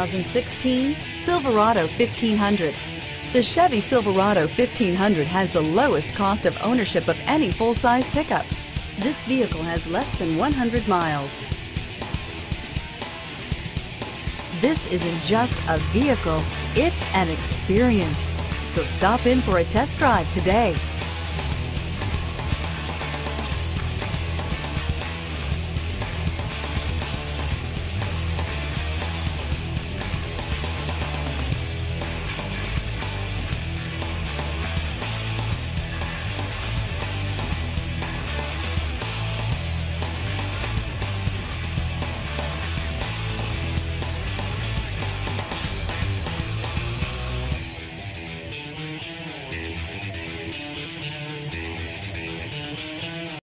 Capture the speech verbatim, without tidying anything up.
thousand sixteen Silverado fifteen hundred. The Chevy Silverado fifteen hundred has the lowest cost of ownership of any full-size pickup. This vehicle has less than one hundred miles. This isn't just a vehicle, it's an experience. So stop in for a test drive today.